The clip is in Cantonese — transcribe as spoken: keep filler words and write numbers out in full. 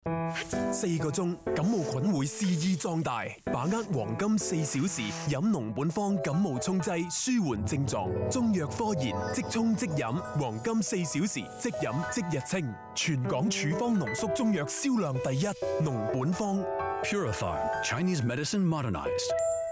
四個鐘感冒菌會肆意壯大，把握黃金四小時，飲農本方感冒沖劑，舒緩症狀。中藥科研，即沖即飲，黃金四小時即飲即日清。全港處方濃縮中藥銷量第一，農本方。 Purifarm, Chinese medicine modernized.